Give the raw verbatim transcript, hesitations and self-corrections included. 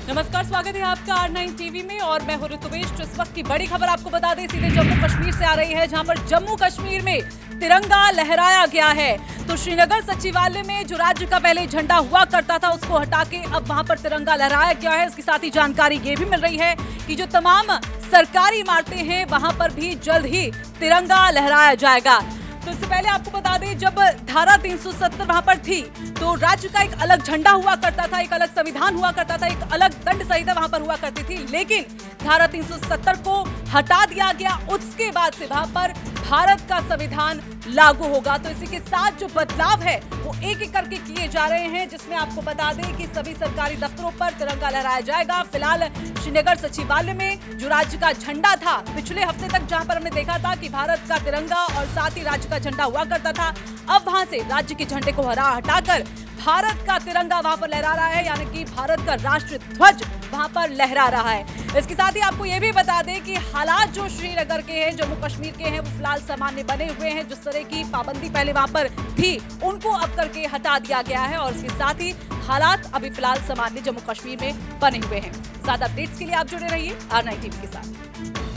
नमस्कार, स्वागत है आपका आर नाइन टीवी में और मैं हूं ऋतुवेश। इस वक्त की बड़ी खबर आपको बता दें, सीधे जम्मू कश्मीर से आ रही है, जहां पर जम्मू कश्मीर में तिरंगा लहराया गया है। तो श्रीनगर सचिवालय में जो राज्य का पहले झंडा हुआ करता था, उसको हटा के अब वहां पर तिरंगा लहराया गया है। इसके साथ ही जानकारी ये भी मिल रही है कि जो तमाम सरकारी इमारतें हैं, वहां पर भी जल्द ही तिरंगा लहराया जाएगा। तो इससे पहले आपको बता दें, जब धारा तीन सौ सत्तर वहां पर थी तो राज्य का एक अलग झंडा हुआ करता था, एक अलग संविधान हुआ करता था, एक अलग दंड संहिता वहां पर हुआ करती थी। लेकिन धारा तीन सौ सत्तर को हटा दिया गया। उसके बाद से वहां पर भारत का संविधान लागू होगा। तो इसी के साथ जो बदलाव है वो एक एक करके किए जा रहे हैं, जिसमें आपको बता दें कि सभी सरकारी दफ्तरों पर तिरंगा लहराया जाएगा। फिलहाल श्रीनगर सचिवालय में जो राज्य का झंडा था, पिछले हफ्ते तक जहां पर हमने देखा था कि भारत का तिरंगा और साथ ही राज्य का झंडा हुआ करता था, अब वहां से राज्य के झंडे को हरा हटाकर भारत का तिरंगा वहां पर लहरा रहा है, यानी कि भारत का राष्ट्रीय ध्वज वहां पर लहरा रहा है। इसके साथ ही आपको यह भी बता दें कि हालात जो श्रीनगर के हैं, जम्मू कश्मीर के हैं, वो फिलहाल सामान्य बने हुए हैं। जिस तरह की पाबंदी पहले वहां पर थी, उनको अब करके हटा दिया गया है और इसके साथ ही हालात अभी फिलहाल सामान्य जम्मू कश्मीर में बने हुए हैं। ज्यादा अपडेट्स के लिए आप जुड़े रहिए आर नाइन टीवी के साथ।